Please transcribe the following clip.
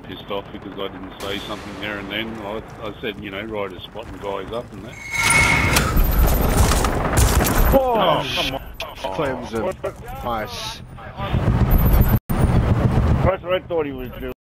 pissed off because I didn't say something there and then. I said, you know, riders spotting guys up and that. Oh, Come on. Clemson. Nice. That's what I thought he was doing.